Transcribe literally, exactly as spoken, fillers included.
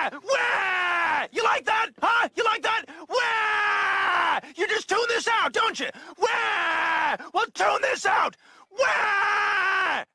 Wah! You like that? Huh? You like that? Wah! You just tune this out, don't you? Wah! Well, tune this out. Wah!